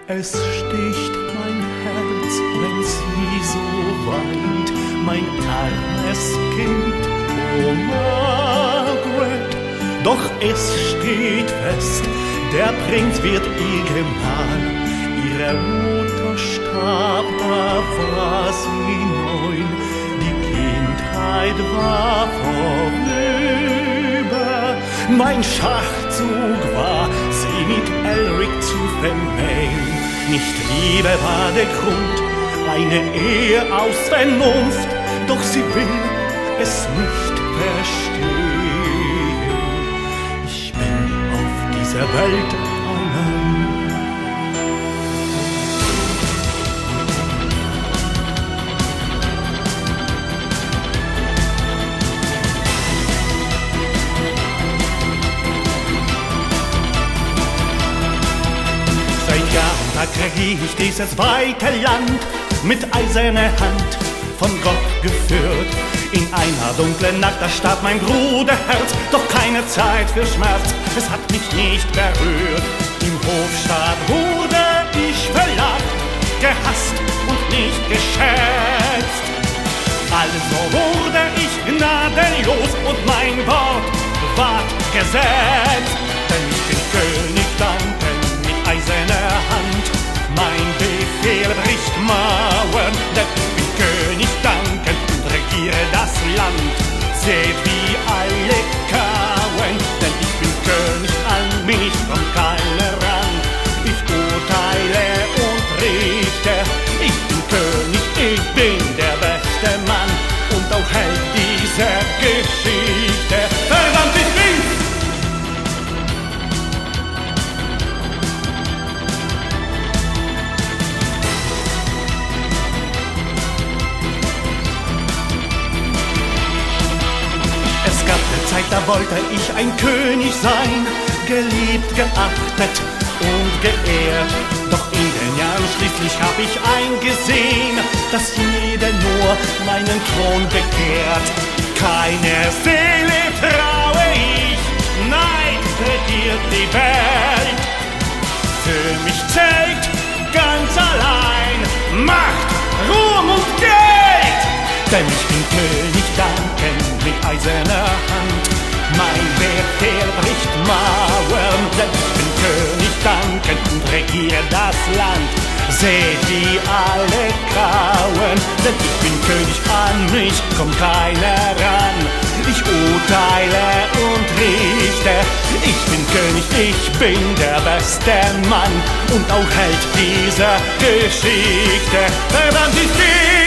Es sticht mein Herz, wenn sie so weint, mein armes Kind, oh Margaret. Doch es steht fest, der Prinz wird ihr Gemahl. Ihre Mutter starb, da war sie 9, die Kindheit war vorüber. Mein Schachzug war, sie mit Elric zu vermählen. Nicht Liebe war der Grund, eine Ehe aus Vernunft, doch sie will es nicht verstehen. Ich bin auf dieser Welt allein. Da krieg ich dieses weite Land mit eiserner Hand von Gott geführt. In einer dunklen Nacht, da starb mein Bruderherz, doch keine Zeit für Schmerz, es hat mich nicht berührt. Im Hofstaat wurde ich verlacht, gehasst und nicht geschätzt. Also wurde ich gnadenlos und mein Wort ward gesetzt. Denn ich bin König Duncan mit eiserner Hand, mein Befehl bricht Mauern, denn ich bin König Duncan und regiere das Land. Seht, wie alle kauen, denn ich bin König, an mich kommt keiner ran. Ich urteile und richte, ich bin König, ich bin der beste Mann und auch Held dieser Geschichte. Verdammt, ich bin's! Es gab eine Zeit, da wollte ich ein König sein, geliebt, geachtet und geehrt. Doch in den Jahren schließlich hab ich eingesehen, dass jeder nur meinen Thron begehrt. Keiner Seele traue ich, Neid regiert die Welt. Für mich zählt ganz allein Macht, Ruhm und Geld. Denn ich bin König Duncan mit eiserner Hand, mein Befehl bricht Mauern. Denn ich bin König Duncan und regiere das Land. Seht, wie alle kauen, denn ich bin König, an mich kommt keiner ran. Ich urteile und richte, ich bin König, ich bin der beste Mann und auch Held dieser Geschichte. Verdammt, ich bin